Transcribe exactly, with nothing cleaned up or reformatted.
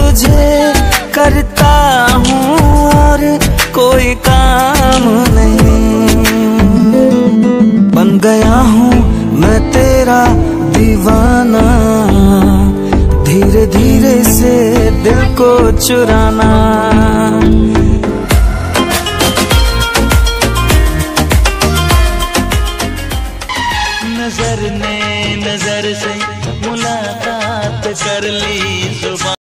तुझे करता हूँ और कोई काम नहीं। बन गया हूँ मैं तेरा दीवाना, धीरे धीरे से दिल को चुराना। नजर ने नजर से मुलाकात कर ली, जुबान